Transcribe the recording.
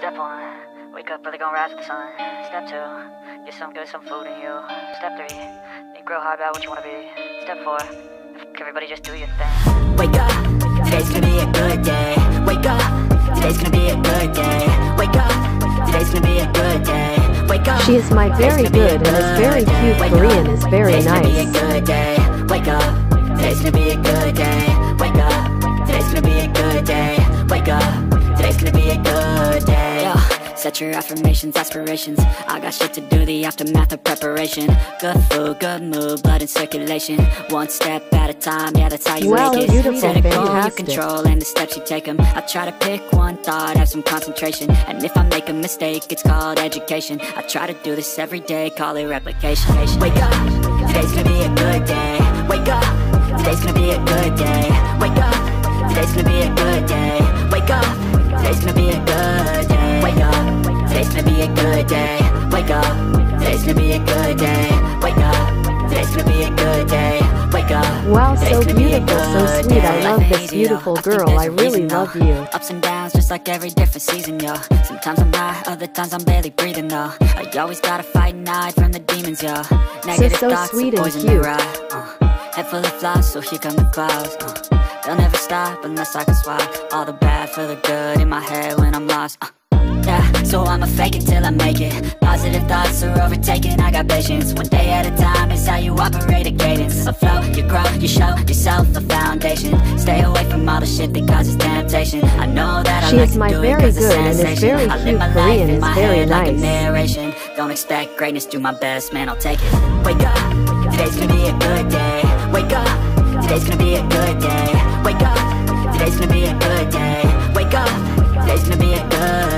Step 1, wake up early, gonna rise with the sun. Step 2, get some good, some food in you. Step 3, think real hard about what you wanna be. Step 4, everybody just do your thing. Wake up, today's gonna be a good day. Wake up, today's gonna be a good day. Wake up, today's gonna be a good day. Wake up. She is my very good and is very cute. Korean is very nice. Today's gonna be a good day. Wake up, today's gonna be a good day. Wake up, today's gonna be a good day. Wake up, today's gonna be a good day. Yo, set your affirmations, aspirations. I got shit to do, the aftermath of preparation. Good food, good mood, blood in circulation. One step at a time, yeah, that's how you make it. Set a goal, you control, and the steps you take them. I try to pick one thought, have some concentration. And if I make a mistake, it's called education. I try to do this every day, call it replication. Wake up, today's gonna be a good day. Wake up, today's gonna be a good day. Wake up, today's gonna be a good day. Wake up, today's gonna be a good day. Wake up, today's gonna be a good day. Wake up, today's gonna be a good day. Wake up, today's gonna be a good day. Wake up. Wow, so beautiful, so sweet. I love this beautiful girl. I really love you. Ups and downs, just like every different season, yo. Sometimes I'm high, other times I'm barely breathing, though. I always gotta fight and hide from the demons, yo. Negative so thoughts, sweet and poison cute. the ride. Head full of flies, so here come the clouds. They'll never stop unless I can swap all the bad for the good in my head when I'm lost. Yeah, so I'ma fake it till I make it. Positive thoughts are overtaken, I got patience. One day at a time is how you operate a cadence. A flow, you grow, you show yourself a foundation. Stay away from all the shit that causes temptation. I know that I like to do it cause it's sensation. I live my life in my head like a narration. Don't expect greatness, do my best, man, I'll take it. Wake up, today's gonna be a good day. Wake up, today's gonna be a good day. Wake up, today's gonna be a good day. Wake up, today's gonna be a good day.